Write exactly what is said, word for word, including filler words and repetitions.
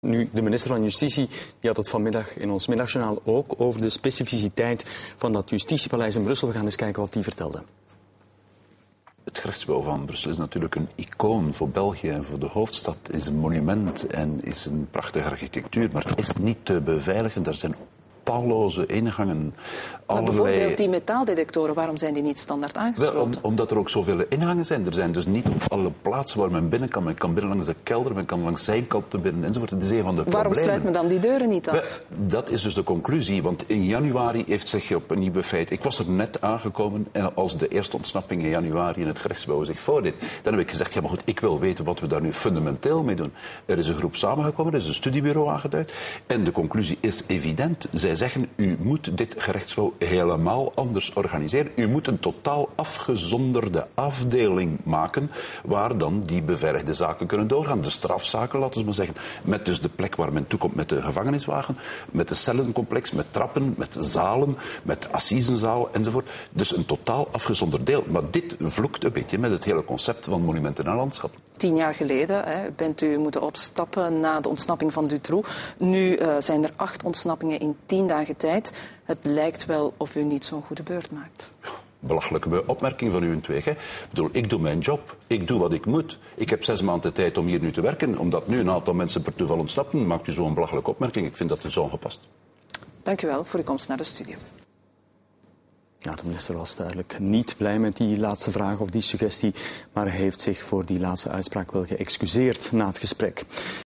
Nu, de minister van Justitie die had het vanmiddag in ons middagjournaal ook over de specificiteit van dat justitiepaleis in Brussel. We gaan eens kijken wat hij vertelde. Het gerechtsgebouw van Brussel is natuurlijk een icoon voor België en voor de hoofdstad. Het is een monument en is een prachtige architectuur, maar het is niet te beveiligen. Er zijn talloze ingangen. Maar allerlei... bijvoorbeeld die metaaldetectoren, waarom zijn die niet standaard aangesloten? Wel, om, omdat er ook zoveel ingangen zijn. Er zijn dus niet op alle plaatsen waar men binnen kan. Men kan binnen langs de kelder, men kan langs zijkanten binnen enzovoort. Het is een van de waarom problemen. sluit men dan die deuren niet af? Wel, dat is dus de conclusie. Want in januari heeft zich op een nieuwe feit... Ik was er net aangekomen en als de eerste ontsnapping in januari in het gerechtsgebouw zich voordeed, dan heb ik gezegd, ja maar goed, ik wil weten wat we daar nu fundamenteel mee doen. Er is een groep samengekomen, er is een studiebureau aangeduid en de conclusie is evident. Zij zeggen, u moet dit gerechtsgebouw helemaal anders organiseren. U moet een totaal afgezonderde afdeling maken waar dan die beveiligde zaken kunnen doorgaan. De strafzaken, laten we maar zeggen. Met dus de plek waar men toekomt met de gevangeniswagen, met de cellencomplex, met trappen, met zalen, met assisenzaal enzovoort. Dus een totaal afgezonderd deel. Maar dit vloekt een beetje met het hele concept van monumenten en landschap. Tien jaar geleden hè, bent u moeten opstappen na de ontsnapping van Dutroux. Nu uh, zijn er acht ontsnappingen in tien dagen tijd. Het lijkt wel of u niet zo'n goede beurt maakt. Belachelijke opmerking van u in twee. Hè? Ik bedoel, ik doe mijn job. Ik doe wat ik moet. Ik heb zes maanden tijd om hier nu te werken. Omdat nu een aantal mensen per toeval ontsnappen, maakt u zo'n belachelijke opmerking. Ik vind dat dus ongepast. Dank u wel voor uw komst naar de studio. Ja, de minister was duidelijk niet blij met die laatste vraag of die suggestie, maar heeft zich voor die laatste uitspraak wel geëxcuseerd na het gesprek.